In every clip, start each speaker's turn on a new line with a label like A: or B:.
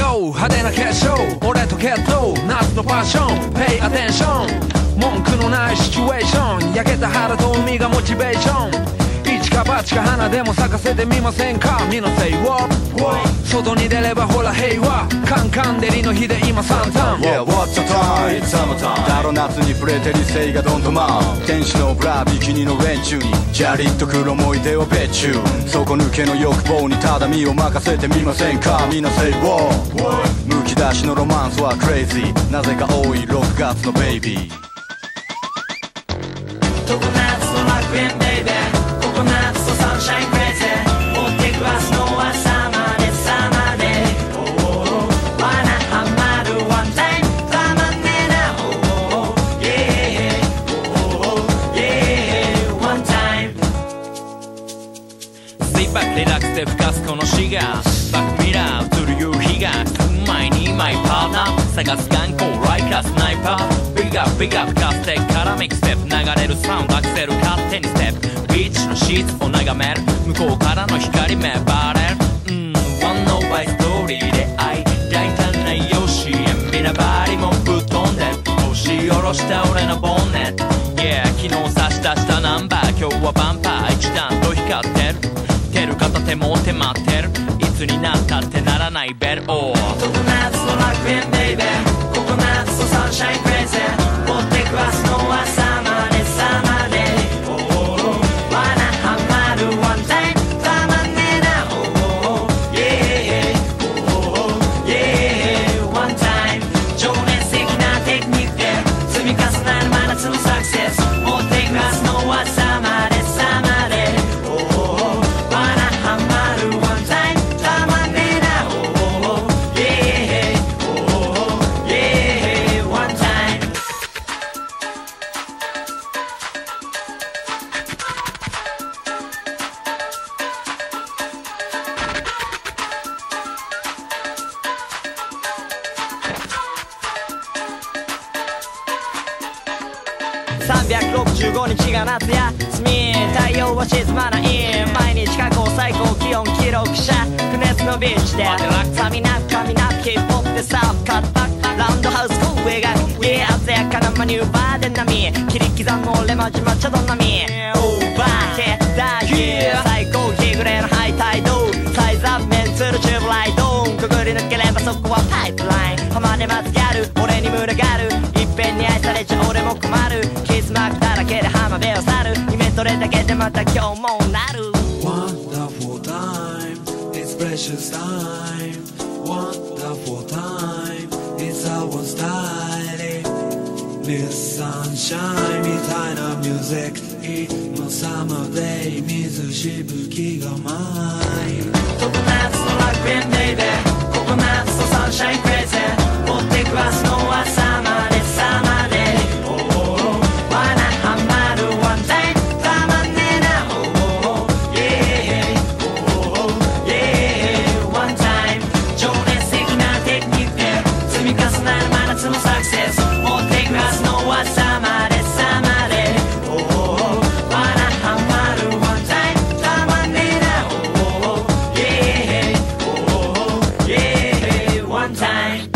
A: ロー派手な結晶俺と決闘夏のパッション Pay attention 文句のないシチュエーション焼けた腹と海がモチベーション一か八か花でも咲かせてみませんかみのせいを外に出ればほら平和カンカン照りの日で今サンタン
B: Yeah, what's the time? It's summertime だろ夏に触れて理性がどんどん舞う天使のブラビキニの連中にジャリッとくる思い出を別注底抜けの欲望にただ身を任せてみませんかみんな say wow むき出しのロマンスはクレイジーなぜか多い6月のベイビー
C: 常夏の楽園ベイベーココナッツとサンシャインクレイジー持ってく明日の朝までサマーデー罠ハマるワンタイムたまんねえなワンタイムスイッバックリラックスで吹かすこのシガーバックミラー映る夕日が前にマイパートナー探す眼光ライカースナイパービッグアップビッグアップカステックからミックステップ流れるサウンドアクセル勝手にステップビーチのシーツを眺める向こうからの光芽生えるワンノーバイストーリーで愛大胆なヨシエミなバリもぶっ飛んで押し下ろした俺のボンネット Yeah 昨日差し出したナンバー今日はバンパー一段と光ってる手る片手持って待ってるいつになったってならないベルオー常夏の楽園ベイベーココナッツとサンシャインクレイジー持ってく明日の朝までサマーデー罠ハマるワンタイムたまんねえなワンタイム情熱的なテクニックで積み重なる真夏のサクセス持ってく明日の朝までサマーデー365日が夏休み太陽は沈まない毎日過去最高気温記録者不熱のビーチでサミナッカミナッキーポップでサーフカットバックラウンドハウスコー描く鮮やかなマニューバーで波切り刻む俺マジマッチョどんなみオーバーヘッダー最高日暮れのハイタイドサイズアップメンツールチューブライトくぐり抜ければそこはパイプライン浜で待つギャル俺に群がるいっぺんに愛されちゃ俺も困るキスマークだらけで浜辺を去る夢それだけでまた今日もなる
A: Wonderful time It's precious time Wonderful time It's our style Miss Sunshine みたいなミュージック今サマーデイ水しぶきが舞う
C: 常夏の楽園ベイベーココナッツとサンシャインクレイジー持ってく明日の朝までサマーデー罠ハマるワンタイムたまんねえなワンタイム情熱的なテクニックで積み重なる真夏のサクセス持ってく明日の朝までサマーデー罠ハマるワンタイムたまんねえなワンタイム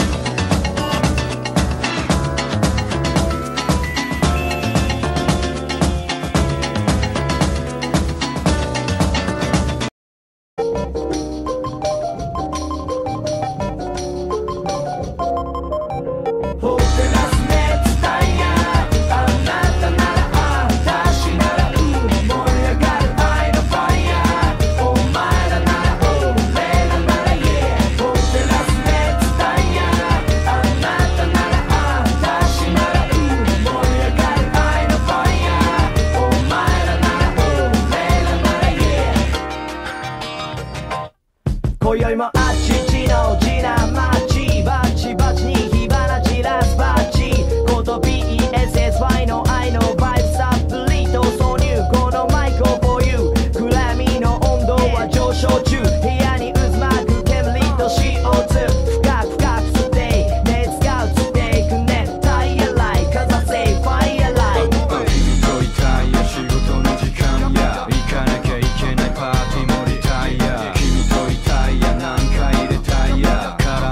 C: 今宵もあっちちの地な街バチバチに火花散らすバッチこと BESSY の愛のバイブサプリと挿入このマイクを for you 暗闇の温度は上昇中部屋に渦巻く煙と CO2 深く深く吸って熱が移っていくねタイヤライかざせファイヤライ
B: 君といたいよ仕事の時間や行かなきゃいけないパーティーもリタイア君といたいや何回入れたいや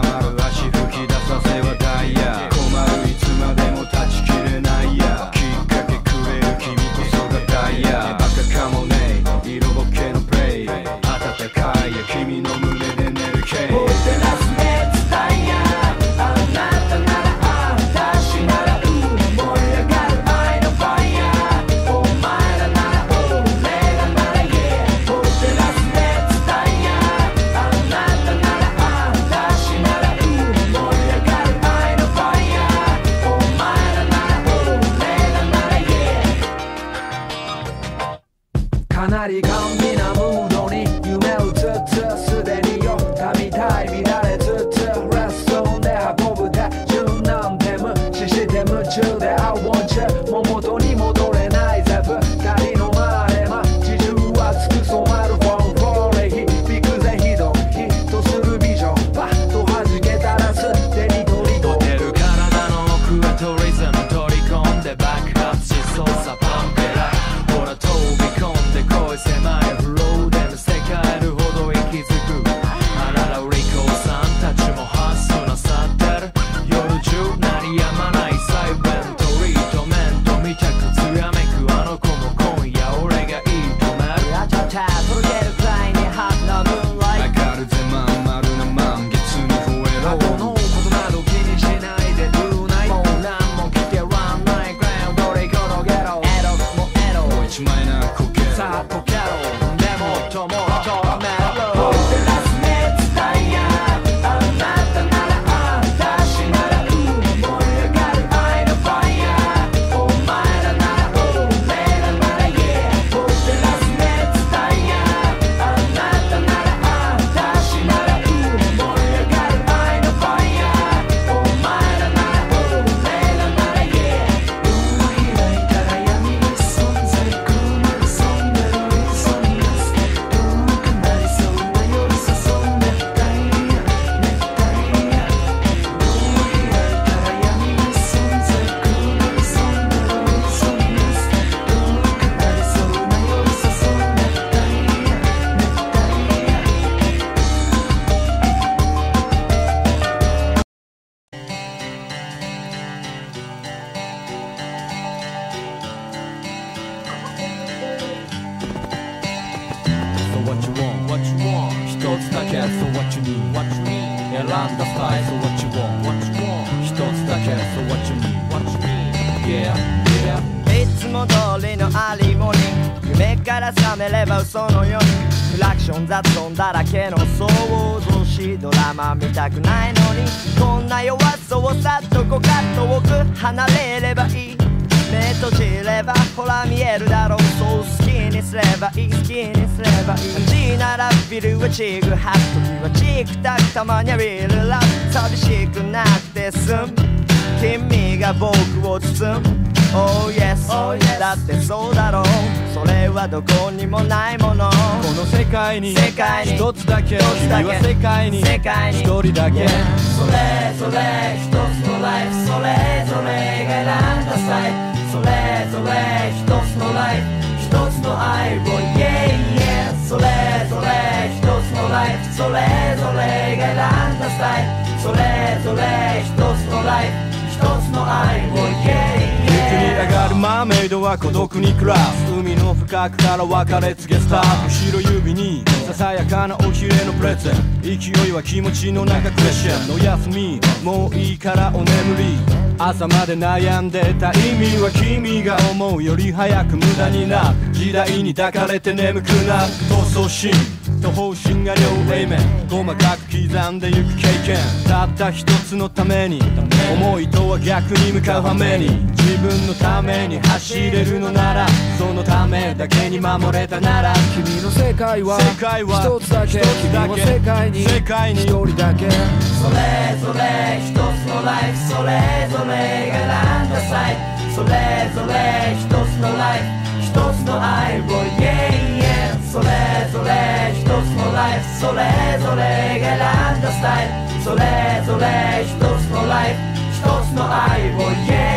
A: ンギなムードに夢うつつすでによ神たい乱れつつレッスンで運ぶ手順なんて無視して夢中で I want you もう元に戻れないゼブ二人の前街中はつく染まるフォンフォーレ響くぜひどヒットするビジョンパッと弾けたらすでに取り込んでる体の奥へトリズム取り込んで爆発しそうさパンペラほら飛び込んで声狭いフローでも世界るほど息づくあららリコさんたちも発想なさってる夜中鳴りやまないサイレントリートメント見たくつやめくあの子も今夜俺がいいとめるやっちゃった届けるくらいにハッなムーンライト明るぜまん丸な満月に増えろ過去のことなど気にしないで Do night もう何も聞けらんないグラウンドで転げろエロもエロもう一枚なこけさあこけろでもっともっとめろホテラス熱帯夜あなたなら私なら燃え上がる愛のファイヤーお前らなら俺らなら Yeah ホテラス熱帯夜あなたなら私なら燃え上がる愛のファイヤーお前らなら俺らなら Yeah 海開いたら闇に存在くるそんでるイソニアスどうかなりそうな夜誘う熱帯夜熱帯夜海開いたら闇に存在くるそんでるイソニアスどうかなりそうな夜誘う熱帯夜熱帯夜
C: So what you want? What you want? 一つだけ So what you need? What you need? 選んだスタイル So what you want? What you want? 一つだけ So what you need? What you need? Yeah, yeah
D: いつも通りのアリーモーニング夢から覚めれば嘘のようにクラクション雑音だらけの想像しドラマ見たくないのにこんな弱さをさっとこかっと奥離れればいい目閉じればほら見えるだろうそう好きにすればいい好きにすればいい街ならビルはチグハッ時はチクタクたまにはビルラブ寂しくなくて済む君が僕を包むOh yes, oh yes だってそうだろうそれはどこにもないもの
B: この世界に
D: 世界に
B: 一つだけ君は世界に
D: 世界に
B: 一人だけ
D: それぞれ一つのライフそれぞれが選んだスタイルそれぞれ一つのライフ一つの愛を Yeah, yeah それぞれ一つのライフそれぞれが選んだスタイルそれぞれ一つのライフ一つの愛を Yeah, yeah
B: 陸に上がるマーメイドは孤独に暮らす海の深くから別れ告げスタート後ろ指にささやかなおひれのプレゼン勢いは気持ちの中クレッシェンの休みもういいからお眠り朝まで悩んでた意味は君が思うより早く無駄になる時代に抱かれて眠くなる闘争心と方針が両 A 面細かく刻んでゆく経験たった一つのために思いとは逆に向かう羽目に自分のために走れるのならそのためだけに守れたなら
A: 君の世界は一つだけ君は世界に一人だけ
D: それぞれ一つのライフそれぞれが選んだサイドそれぞれ一つのライフ一つの愛を Yeah, yeah それぞれ一つのライフそれぞれが選んだスタイルそれぞれ一つのライフ一つの愛を Yeah,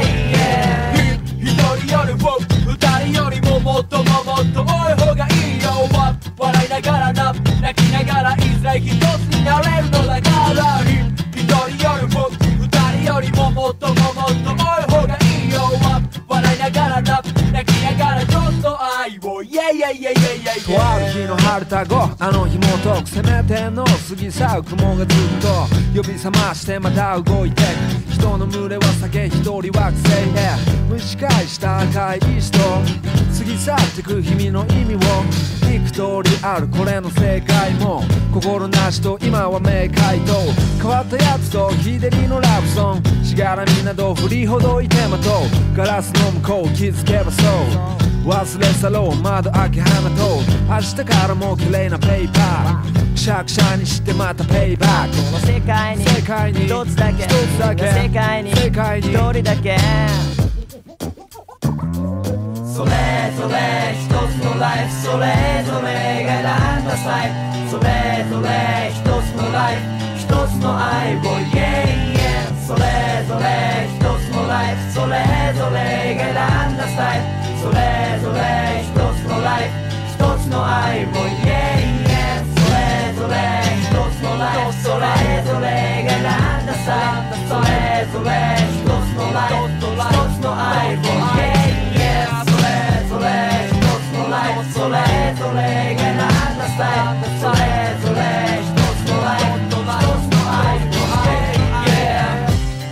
D: yeah
A: 一人よりも二人よりももっとももっと多い方がいいよ笑いながら泣きながらいずれ一つになれるのだから一人よりも二人よりももっとももっと多い方がいいよ笑いながら泣きながらちょっと愛を Yeah, yeah, yeah, yeah, yeah とある日の春田後あの日も遠く攻めてんの過ぎ去る雲がずっと呼び覚ましてまた動いて人の群れは酒一人惑星へ蒸し返した赤い石と過ぎ去ってく日々の意味を幾通りあるこれの正解も心なしと今は明快と変わったやつと日照りのラブソングしがらみなど振りほどいてまとガラスの向こう気づけばそう忘れ去ろう窓開け放とう明日からも綺麗なペーパーくしゃくしゃにしてまたペイバック
D: この世界に一つだけ世界に一人だけそれぞれ一つのライフそれぞれが選んだスタイルそれぞれ一つのライフ一つの愛を Yeah それぞれ一つのライフそれぞれが選んだスタイルそれぞれ一つのライフ一つの愛を Yeah それぞれ一つのライフそれぞれが選んだスタイルそれぞれ一つのライフ一つの愛を Yeah それぞれ一つのライフそれぞれが選んだスタイルそれぞれ一つのライフ一つの愛を Yeah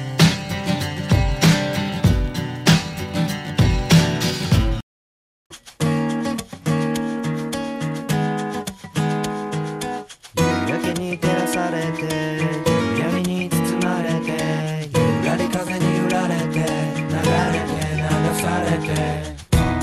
D: 夕焼けに照らされて闇に包まれてゆらり風に揺られて流れて流されて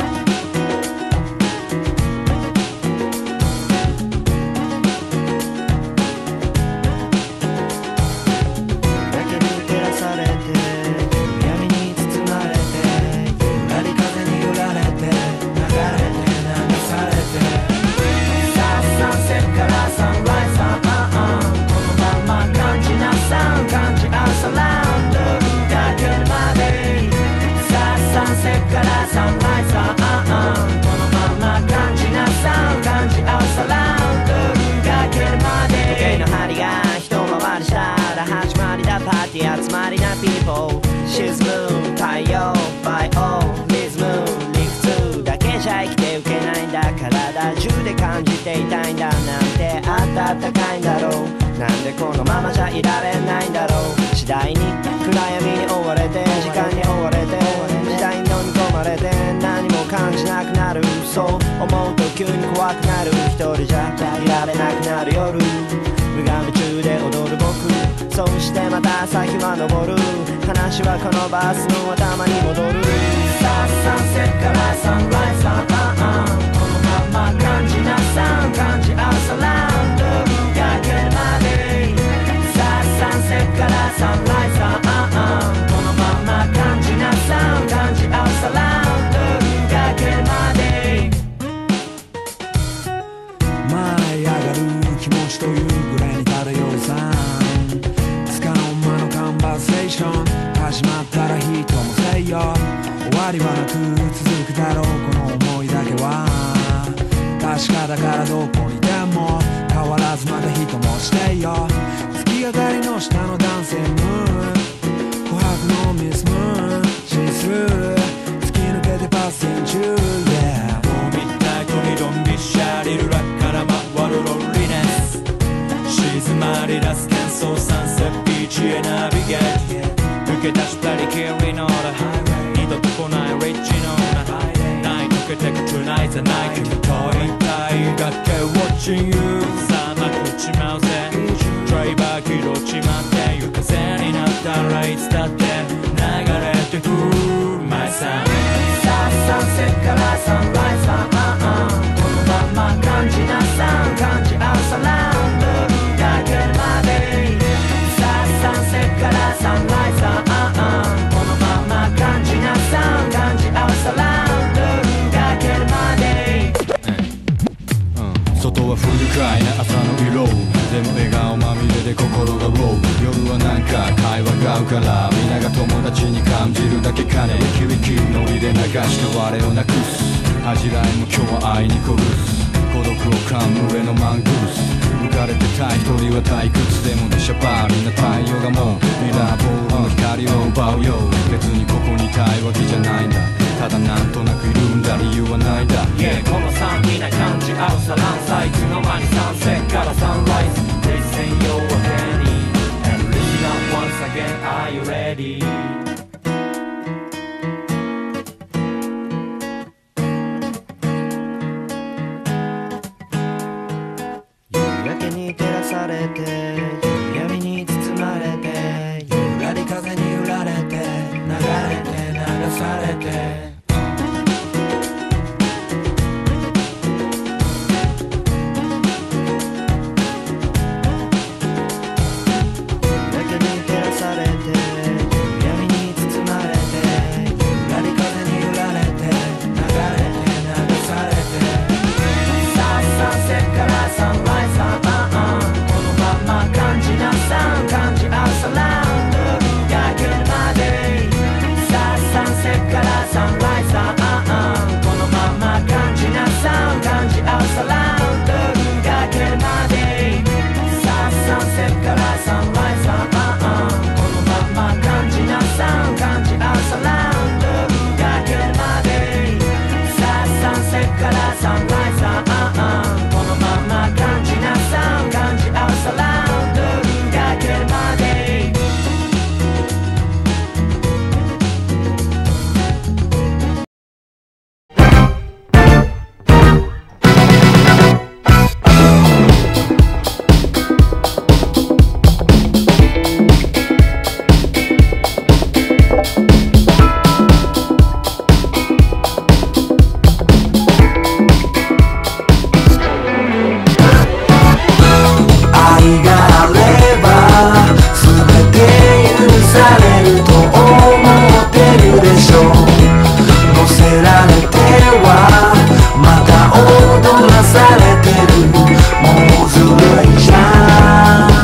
D: 集まりな people 沈む太陽バイオリズム理屈だけじゃ生きていけないんだ体中で感じていたいんだなんてあったかいんだろうなんでこのままじゃいられないんだろう次第に暗闇に追われて時間に追われて時代に飲み込まれて何も感じなくなるそう思うと急に怖くなる一人じゃいられなくなる夜無我夢中で踊る僕そしてまた朝日は昇る話はこのバスの頭に戻るさあサンセットからサンライズこのまま感じなさん感じ合うサラウンドがけるまでさあサンセットからサンライズこのまま感じなさん感じ合うサラウンドがけるまで
A: 舞い上がる気持ちというぐらいに漂うさ始まったらヒットもせいよ終わりはなく続くだろうこの想いだけは確かだからどこにでも変わらずまたヒットもしてよ月明かりの下の男性ムーン琥珀のミスムーンシースルー突き抜けてパスイン中 Yeah
C: もうミッドナイトにドンビシャリルラッから回るロリネス静まり出す喧騒サンセットビーチへナビゲート抜け出したりキリの二度と来ないリッチのない抜けてく Tonight's the night 問いたいだけ Watching you さあまくちまうぜドライバー気取っちまって夜風になったらいつだって流れてく My son
D: さあサンセットからサンライズこのまま感じなさん感じ合うサラウンドがけるまでさあサンセットからサンライズこのまま感じなさん感じ合うサラウンドがけるまで
B: 外は不愉快な朝の色でも笑顔まみれで心がロー夜はなんか会話が合うから皆が友達に感じるだけ金ウキウキノリで流して我をなくす恥じらいも今日は愛に殺す孤独を噛む上のマングース浮かれてたい一人は退屈でも出しゃばりな太陽がもうミラーボールの光を奪うよ別にここにいたいわけじゃないんだただなんとなくいるんだ理由はないんだ
C: Yeah この3みんな感じ合うサランサイズの間にサンセットからサンライズ Listen your penny and listen up once again Are you ready?
D: 照らされて闇に包まれてゆらり風に揺られて流れて流されて
E: るもうずるいじゃん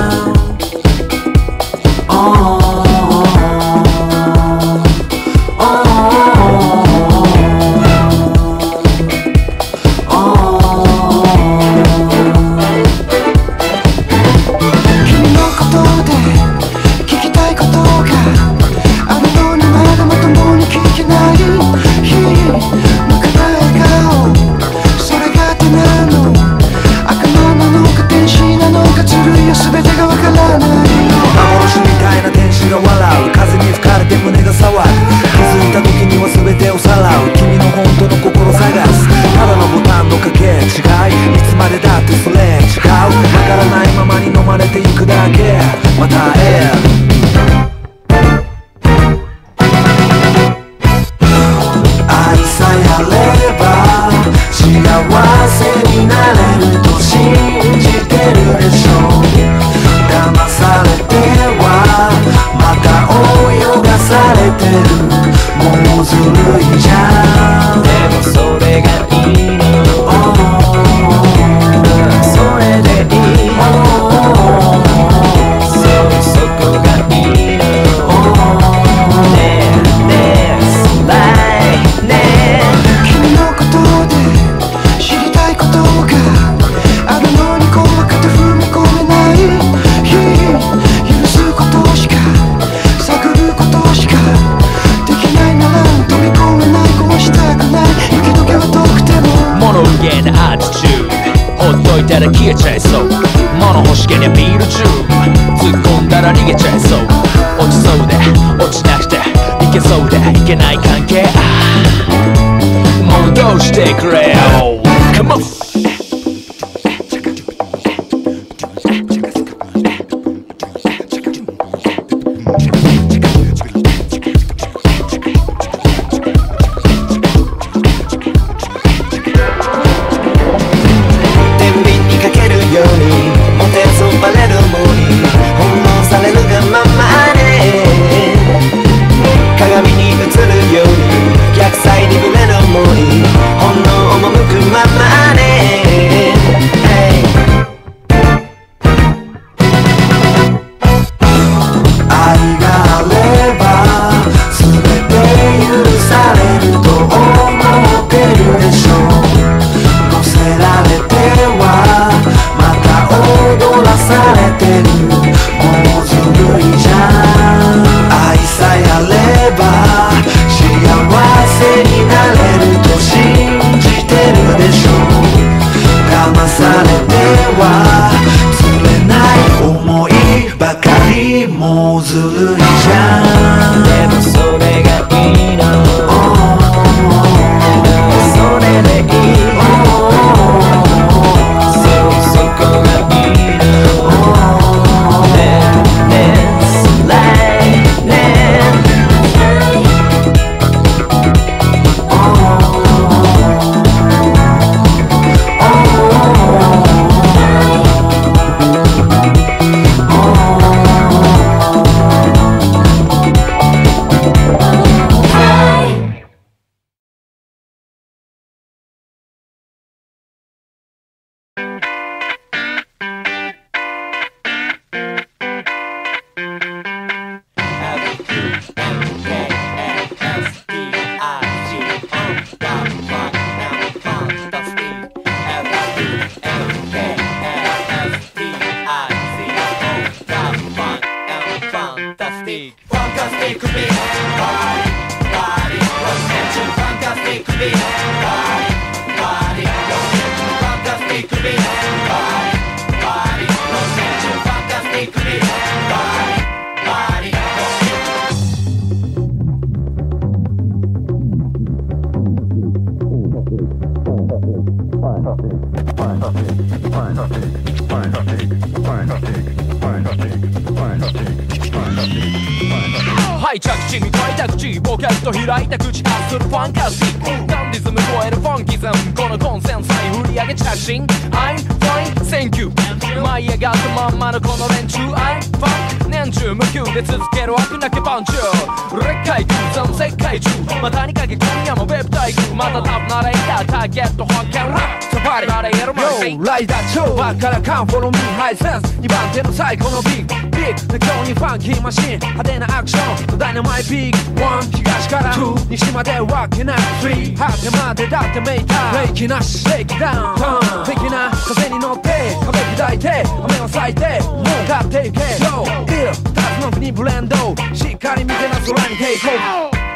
C: はい着地に開いた口ポケット開いた口発するファンタスティックダンディズム超えるファンキズムこのコンセンサイ振り上げ着信 I'm fine thank you 舞い上がったまんまのこの連中 I'm fine 年年中無休で続ける飽くなきパンチ劣化空間世界中またにかけ今夜もウェブ大工またタフなレイダーターゲット本気ラップサファリられる
A: Yo ライダー超バッからカンフォローミーハイセンス2番手の最高のビッグビッグ今日にファンキーマシン派手なアクションダイナマイピーク1東から2西までわけなく3果てまでだってメーターブレーキなしシェイキダウン的な風に乗って壁砕いて雨を咲いてもう勝っていけ Yo 2つの国ブレンドしっかり見てな空にテイクオフ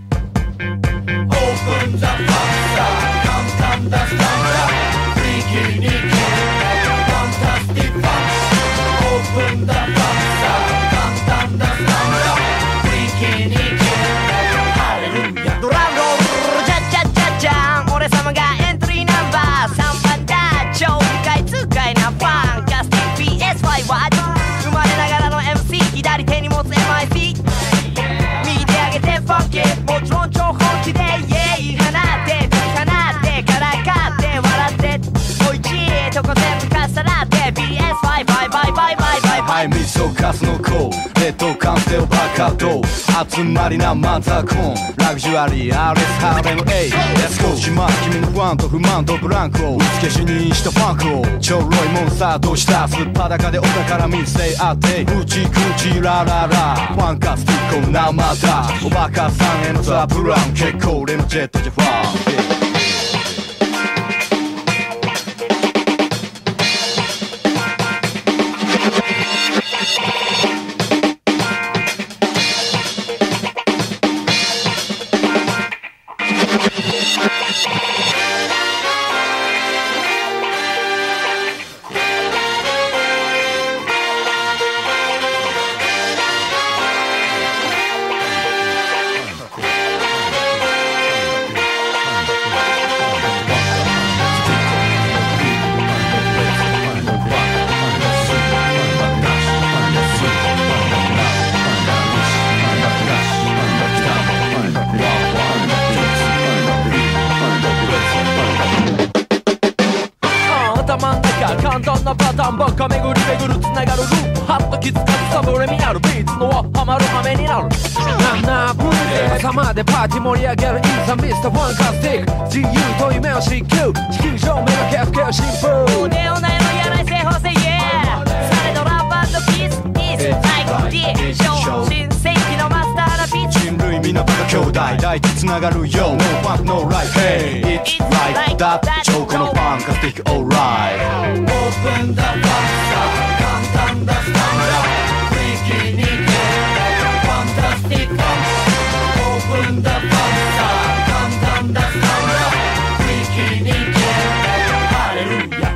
B: Open the box簡単だスタンダーフリーキーに行け Fantastic Box Open the box簡単だスタンダーフリーキーに行けハレルヤ
D: ドラムロールじゃじゃじゃじゃん俺様がエントリーナンバー3番だ超理解痛快なファンカスティック PSY は生まれながらの MC 左手に持つ MIC 右手上げてファンキーもちろん超本気でイエイ放って放ってからかって笑っておいちいとこ全部かっさらって PSY バイバイバイバイバイバイ
B: はいみそかすの子レッドカンセルバカと集まりなマンザコンラグジュアリーアーレスハーレムエイレッツゴーしま君の不安と不満とブランクを打ち消しにしたファンクをちょろいモンスターとしたすっぱだかでお宝見せ合ってうちくちラララファンカスティック生だおバカさんへのザ・ブラウン結構俺のジェットじゃファン
C: 簡単なパターンばっか巡り巡るつながるループハッと気づかずサブレミナルビーツのはハマる羽目になる
A: なあブー朝までパーティー盛り上げるインサミスターファンカスティック自由と夢を追求地球上目がケフケフ進歩
D: ネオナイのやらい正方性 Yeah されどラップ&ピース Is like D 超新世紀のマスターなピーチ
B: 人類みんなバカ兄弟大地つながるよ No fun no life Hey it's like that 超このファンカスティック Alright Open the box 簡単だスタンダーフリーキーに行け Fantastic Box Open the box 簡単だスタンダーフリーキーに行けハレルヤ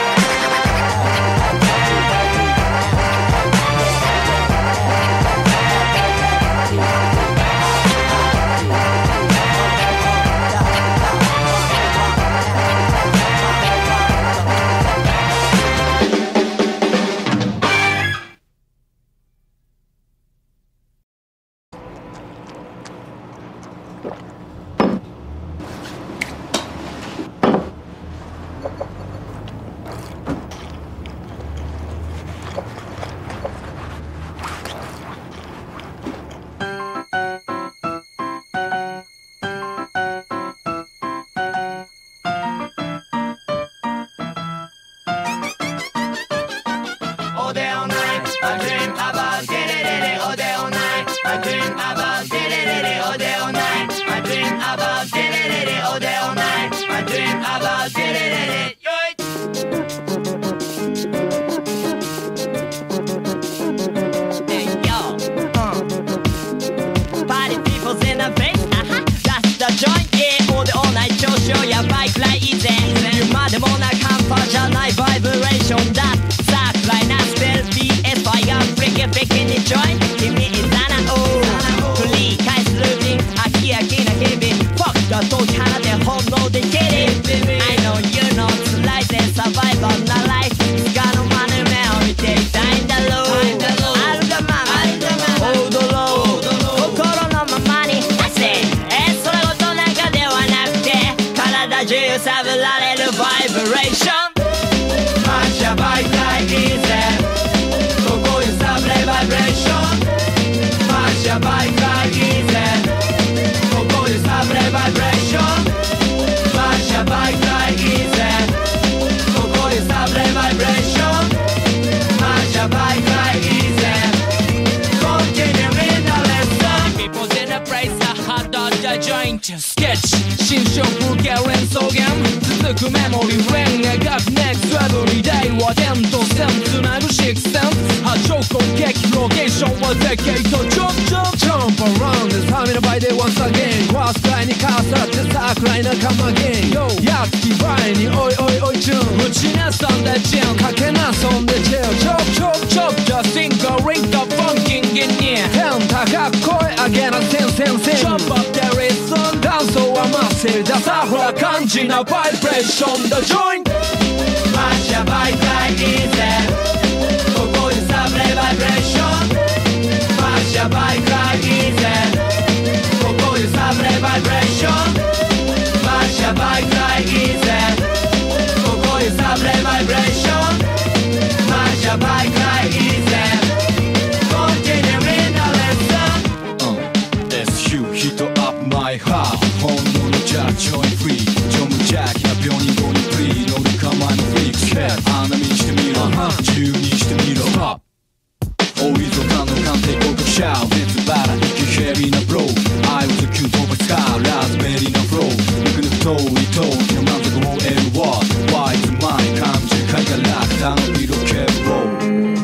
B: でもな半端じゃないバイブレーションださあ暗いなスペル PSY がフリケフリケにジョイン君いざなお繰り返すルーティン飽き飽きな日々フォックが解き放て本能で蹴り I know you know 辛いぜサバイバルなライフいつかの真似目を見ていたいんだろうあるがまま踊ろう心のままに I say それごと中ではなくて体中揺さぶられるバイブレーション反射媒体いいぜここ揺さぶれバイブレーション
C: くメモリーレン描く Next Everyday は点と線つなぐシックセンス波長攻撃ロケーションは絶景とJump around ですハミの倍で once again 壊すくらいにかさってさくらい仲間ゲンやっつき場合においおいおいチューン打ちなさんでチンかけなそんでチルチョッチョッ Just think a ring the funking in here 天高く声上げなせんせんせん Jump up there is sun ダンスを余せダサフラ感じなバイブレーションだ Join
D: マッシャバイタイいいぜここでサブレバイブレーションマッシャバイタイいいぜここでサブレバイブレーションマッシャバイタイいいぜここでサブレバイブレーションマッシャバイタイいいぜ Continuing the lesson
B: SU 人 up my heart 本物じゃちょいフリージョムジャッキ100秒に5にフリー乗る構えのフリークス穴見にしてみろ自由にしてみろ大溝感の鑑定合格者別腹息ヘビーなブロー愛をズキュン飛ばすかラズベリーなフロー抜く抜く通り通りの満足を得るワードワイズマイン感じる海が楽単の色気ロー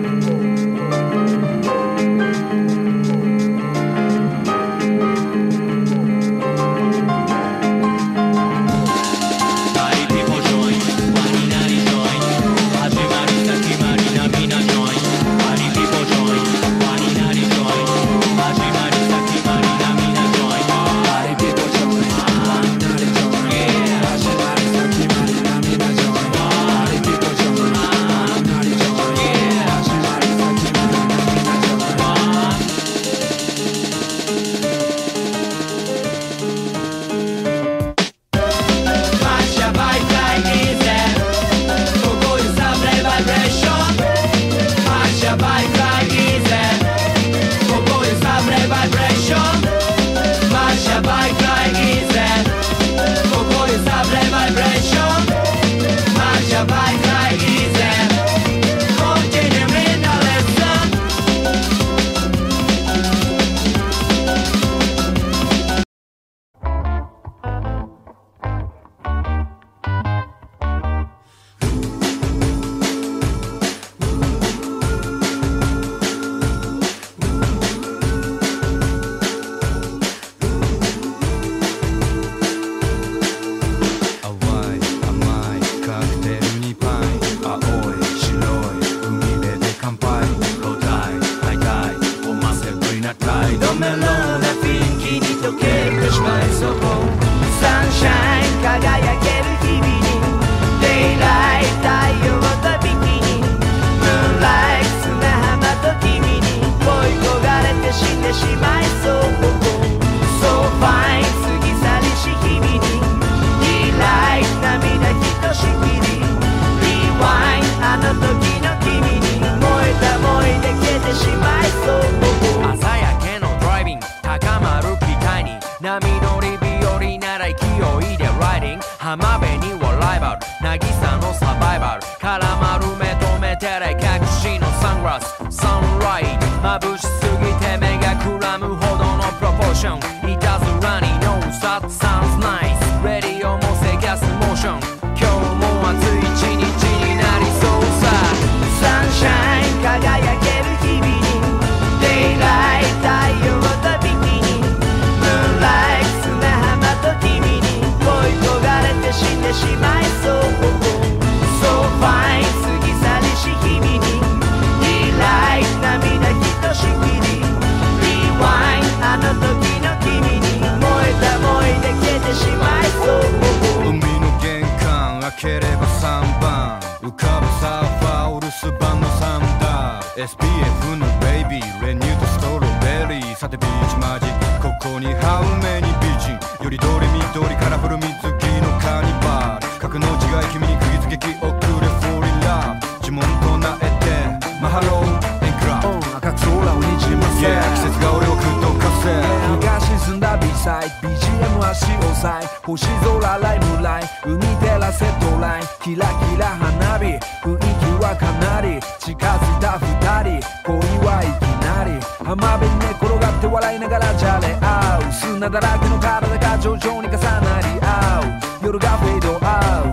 B: SPF のベイビー練乳とストロベリーさてビーチマジックここにハウメに美人よりどれ緑カラフル水着のカニバル格の違い君に釘付け記憶でフォーリーラブ呪文唱えてマハローエンクラブ
A: 赤く空をにじませ、
B: 季節が俺をくどかせ
A: 日が沈んだ B サイド BGM 足押さえ星空ライムライン海照らせドラインキラキラ花火雰囲気はかなり近づいた二人恋はいきなり浜辺に寝転がって笑いながらじゃれ合う砂だらけの体が徐々に重なり合う夜がフェードアウ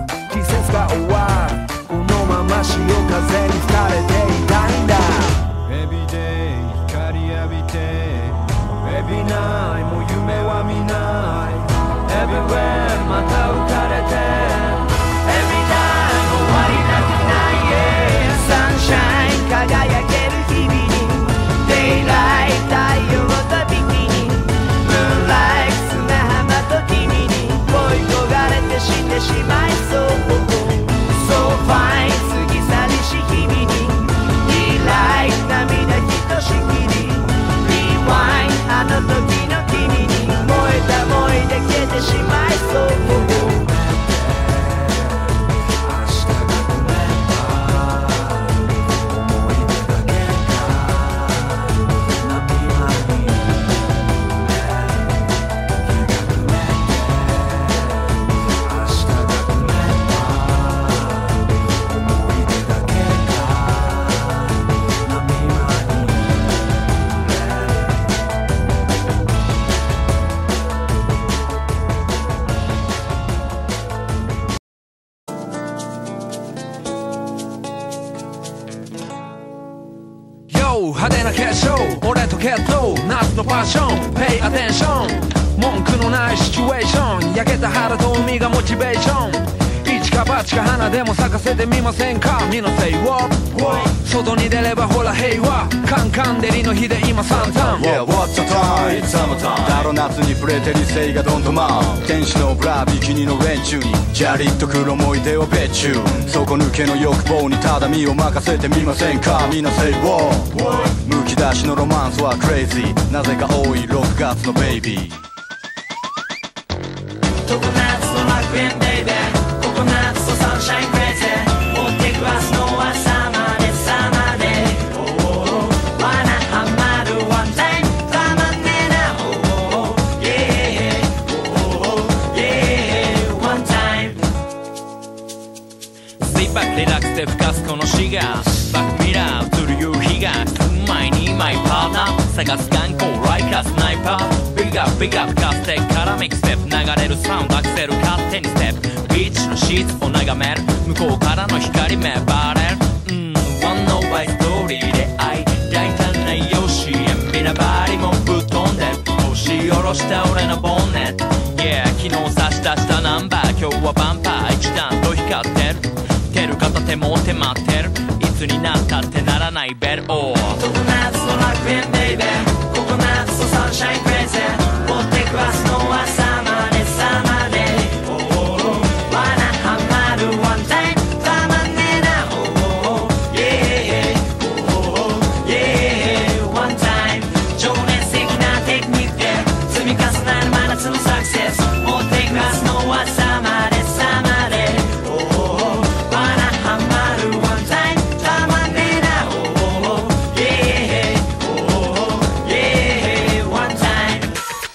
A: う派手な決勝俺と決闘夏のパッション Pay attention 文句のないシチュエーション焼けた腹と海がモチベーション一か八か花でも咲かせてみませんかみのせいを外に出ればほら平和カンカン照りの日で今サンタン
B: Yeah, what's the time? It's summertime だろ夏に触れて理性がどんどまん天使のブラビキニの連中にじゃりっとくる思い出を別注底抜けの欲望にただ身を任せてみませんかみなせいをむき出しのロマンスはクレイジーなぜか多い6月のベイビー
F: 常夏の楽園ベイベーココナッツとサンシャインクレイジー持ってく明日の朝までサマーデイ罠ハマるワンタイムたまんねえなワンタイム
C: スイッバックリラックスで吹かすこのシガーバックミラー映る夕日が前にマイパーナー探す眼光ライカースナイパービッグアップビッグアップカステからミックステップ流れるサウンドアクセル勝手にステップビーチのシーツを眺める向こうからの光芽生えるワンノーバイストーリーで愛大胆なヨシエビナバリもぶっ飛んで押し下ろした俺のボンネット Yeah 昨日差し出したナンバー今日はバンパー一段と光ってる手る片手持って待ってるいつになったってならないベルオー
F: 常夏の楽園ベイベーココナッツとサンシャインクレイジー持ってく明日の朝までサマーデイ罠ハマるワンタイムたまんねえなワンタイム情熱的なテクニックで積み重なる真夏のサクセス持ってく明日の朝までサマーデイ罠ハマるワンタイムたまんねえなワンタイム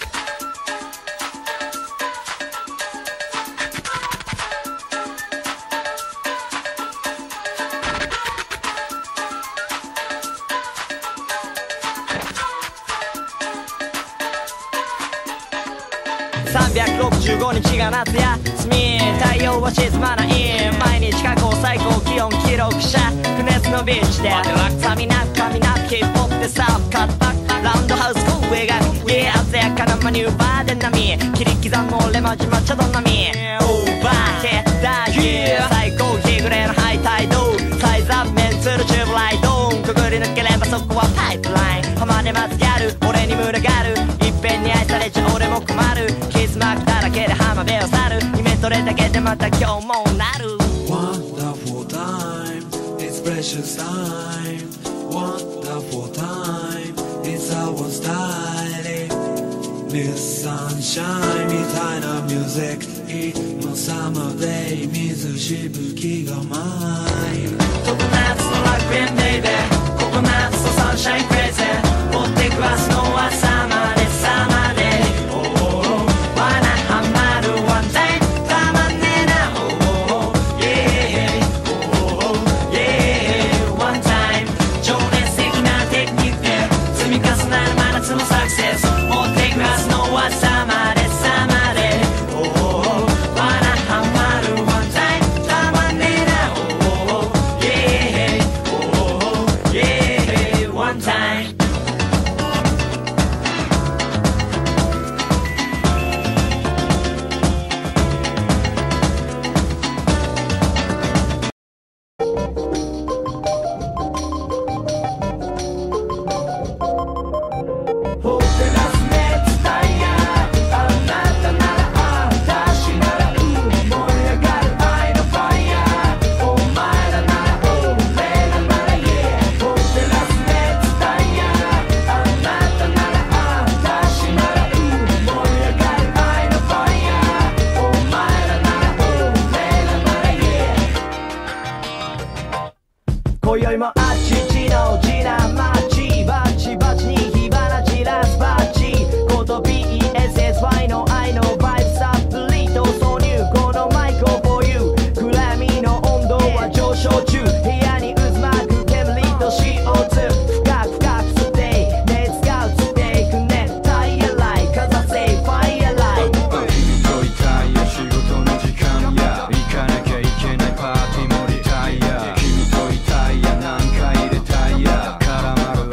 F: 365日が夏休み太陽は沈まない毎日過去最高気温記録者不熱のビーチでさみなくかみなくヒップホップでサーフカットバックラウンドハウス公営が鮮やかなマニューバーで波切り刻む俺マジマチャドン並みオーバーヘッダー最高日暮れのハイタイドサイズアップメンツルチューブライドくぐり抜ければそこはパイプライン浜で待つギャル俺に群がるいっぺんに愛されちゃ俺も困るキスマークだらけで浜辺を去る夢取れだけでまた今日もなる
E: Wonderful time, it's precious time. Wonderful time, it's our style. Miss Sunshine みたいなミュージック今サマーデイ水しぶきが舞う
F: ココナッツの楽園ベイベーココナッツとサンシャインクレイジー持ってく明日の朝までサマーデイ罠ハマるワンタイムたまんねえなワンタイム情熱的なテクニックで積み重なる真夏のサクセス持ってく明日の朝までサマーデイ罠ハマるワンタイムたまんねえなワンタイム今宵もあっちちの地な街バチバチに火花散らすバッチこと BESSY の愛のバイブサプリと挿入このマイクを for you 暗闇の温度は上昇中部屋に渦巻く煙と CO2 深く深く吸って熱が移っていく熱帯夜ライトかざせファイヤーライト
B: 君といたいや仕事の時間や行かなきゃいけないパーティーもリタイア君といたいや何回入れたいや絡まる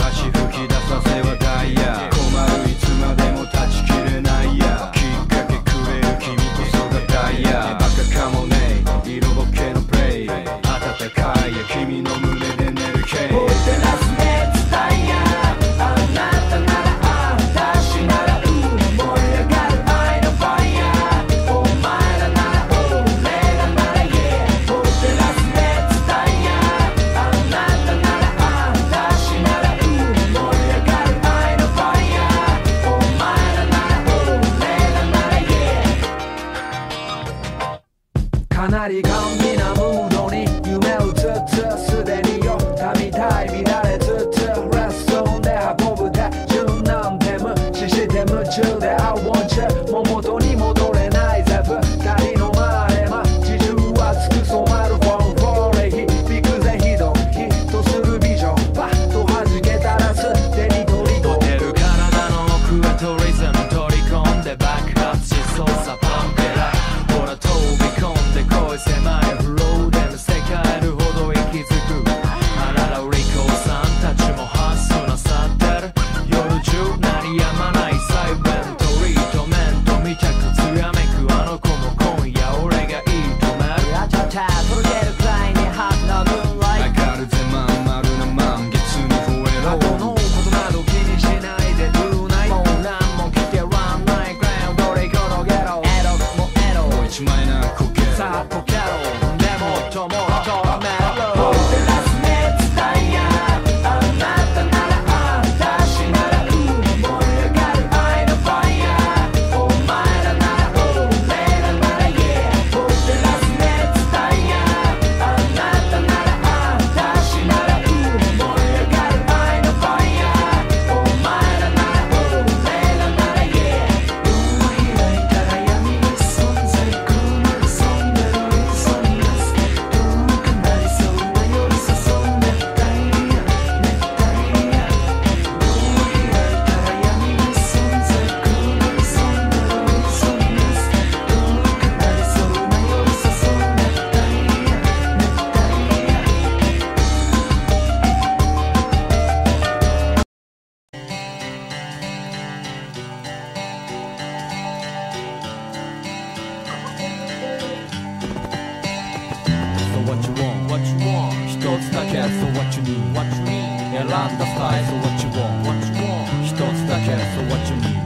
B: つだけ So what you need 選んだスタイル So what you want 一つだけ So what you need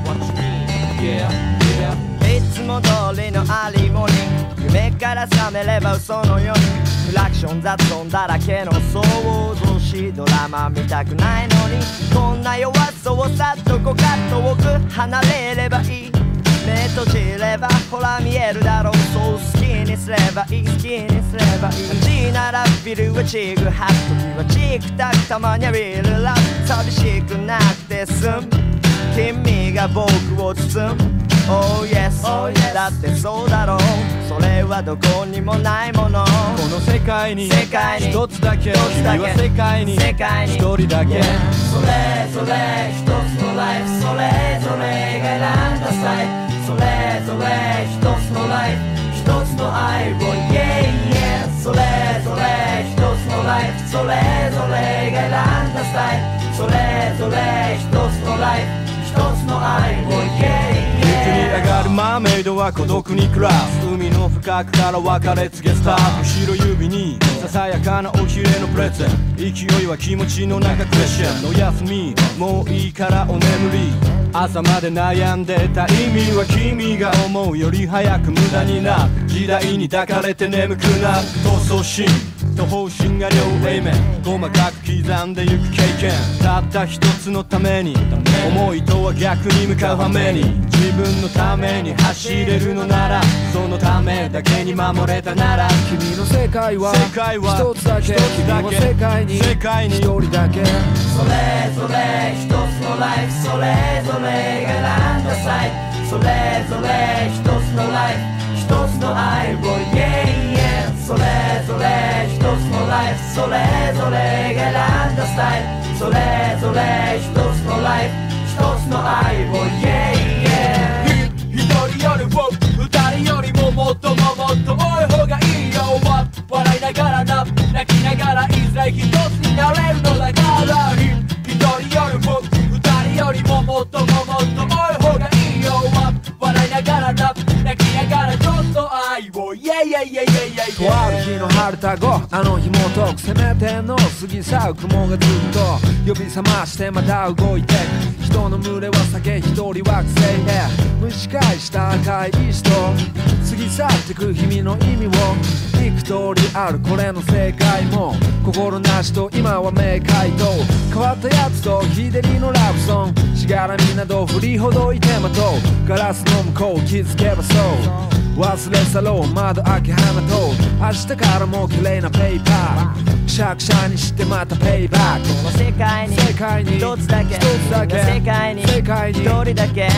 B: Yeah yeah
D: いつも通りのアーリーモーニング夢から覚めれば嘘のようにクラクション雑音だらけの想像しドラマ見たくないのにこんな弱さをさっとこかっと遠く離れればいい目閉じればほら見えるだろうそう好きにすればいい好きにすればいい感じならビルはチグハッ時はチクタクたまにはリルラップ寂しくなくて済む君が僕を包むOh yes, oh yes だってそうだろうそれはどこにもないもの
B: この世界に一つだけ君は世界に一人だけ
D: それぞれ一つのライフそれぞれが選んだスタイルそれぞれ一つのライフ一つの愛を Yeah yeah それぞれ一つのライフそれぞれが選んだスタイルそれぞれ一つのライフ一つの愛を Yeah yeah
B: 陸に上がるマーメイドは孤独に暮らす海の深くから別れ告げスタート後ろ指にささやかなおひれのプレゼン勢いは気持ちの中クレッシェンの休みもういいからお眠り朝まで悩んでた意味は君が思うより早く無駄になる時代に抱かれて眠くなる闘争心と方針が両平面細かく刻んでゆく経験たった一つのために思いとは逆に向かうために自分のために走れるのならそのためだけに守れたなら
A: 君の世界は一つだけ君は世界に一人だけ
D: それぞれ一つのライフそれぞれが選んだサイドそれぞれ一つのライフ一つの愛を Yeah yeah それぞれ一つのライフそれぞれが選んだスタイルそれぞれ一つのライフ一つの愛を Yeah yeah
B: 一人よりも二人よりももっとももっと多い方がいいよ笑いながら泣きながらいずれ一つになれるのだから一人よりも二人よりももっとももっと多い方がいいよ笑いながら泣きながらちょっと愛を Yeah yeah yeah yeah yeah
A: とある日の晴れた午あの日も遠く攻めての過ぎ去る雲がずっと呼び覚ましてまた動いてく人の群れは酒一人惑星へ蒸し返した赤い石と過ぎ去ってく日々の意味を幾通りあるこれの正解も心なしと今は明快と変わったやつと日照りのラブソングしがらみなど振りほどいてまとうガラスの向こう気づけばそう忘れ去ろう窓開け放とう明日からも綺麗なペーパーくしゃくしゃにしてまたペイバック
D: この世界に一つだけ世界に一人だけ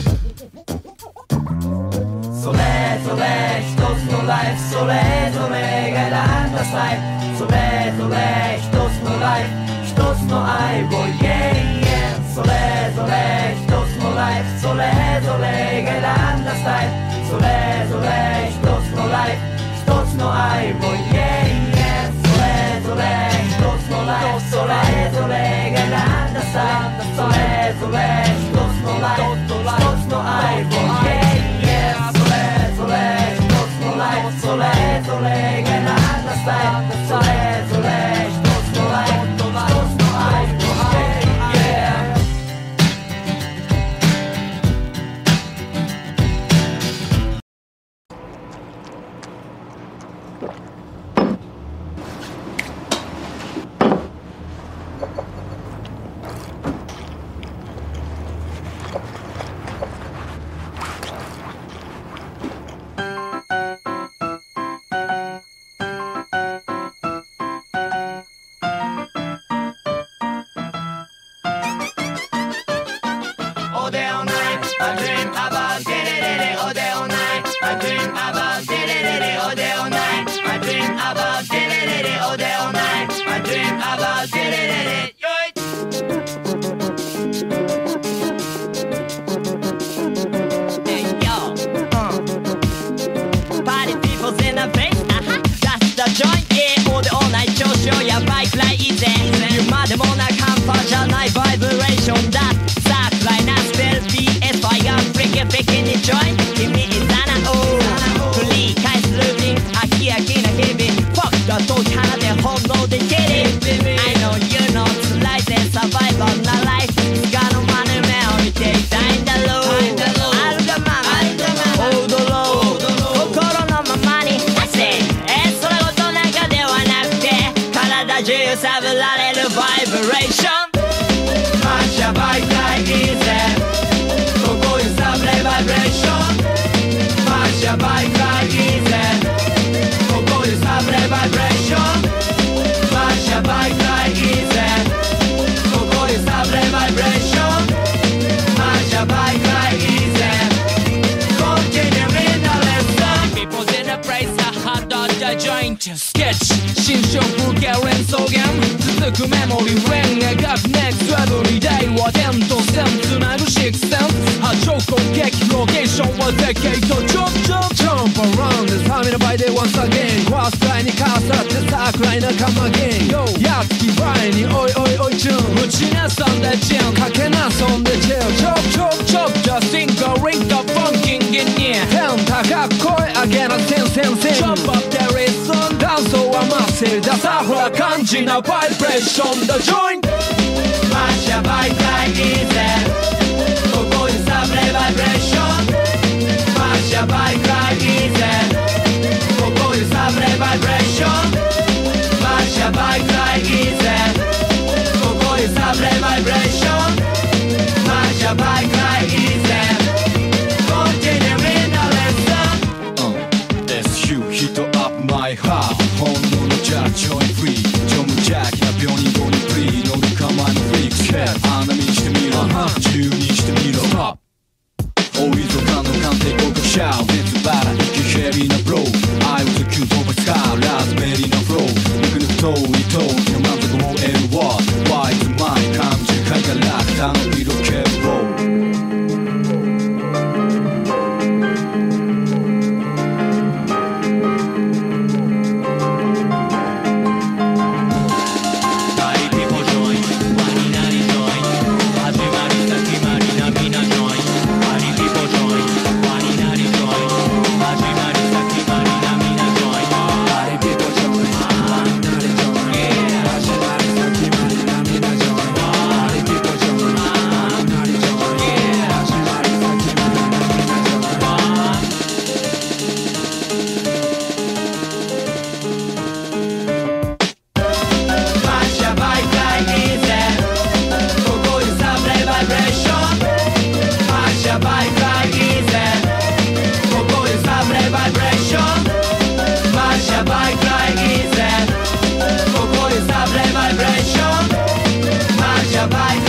D: それぞれ一つのライフそれぞれが選んだスタイルそれぞれ一つのライフ一つの愛を Yeah yeah それぞれ一つのライフそれぞれが選んだスタイルそれぞれ一つのライフ一つの愛を Yeah yeah それぞれ一つのライフそれぞれが選んだスタイルそれぞれ一つのライフ一つの愛を Yeah yeah それぞれ一つのライフそれぞれが選んだスタイルそれぞれ一つのライフ一つの愛を Yeah yeahでもなカンパじゃないバイブレーションだサークライなスペル BSY がフリケフリケにジョイン君いざなお繰り返すルーティン飽き飽きな日々フォックが解き放て本能で
F: 揺さぶられるバイブレーションマンシャバイクライいいぜここ揺さぶれバイブレーションマンシャバイクライいいぜここ揺さぶれバイブレーションマンシャバイクライいいぜここ揺さぶれバイブレーションマンシャバイクライいいぜ Continue in the lesson People in the place are hard on the joint Sketch 新象風景連想源続くメモリー連描く Next every day は点と線つなぐシックセンス波長攻撃ロケーションはデケイト Jump
A: around でサミのバイで once again クワスくらいにかさってさくらい仲間ゲインやっつきばいにおいおいおいチュン
F: 打ちなそんでチン
A: かけなそんでチル
F: Chop Just think a ring the funking in here
A: 天高く声上げなせん
F: Jump up the reason
A: ダンスはマッセルダサほら感じなバイブレーションだジョイン
F: マンシャバイクライいいぜここ揺さぶれバイブレーションマンシャバイクライいいぜここ揺さぶれバイブレーションマンシャバイクライいいぜここ揺さぶれバイブレーションマンシャバイクライいいぜ Continue in the lesson
B: SU ヒットアップマイハート本能のジャッジョインフリージョムジャッキな病人後にフリー乗る構えのフリークスヘッド穴見してみろ自由にしてみろ大晦日の鑑定合格者熱バラ息ヘビーなブロー愛をズキュン飛ばすかラズベリーなフローぬくぬく遠い遠きの満足を得るワードワイズマイン感じかいがラクタの色気をBye.